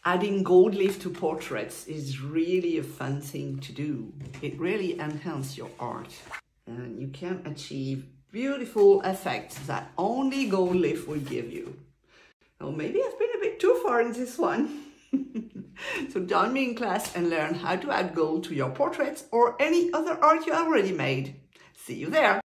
Adding gold leaf to portraits is really a fun thing to do. It really enhances your art. And you can achieve beautiful effects that only gold leaf will give you. Oh, maybe I've been a bit too far in this one. So join me in class and learn how to add gold to your portraits or any other art you already made. See you there!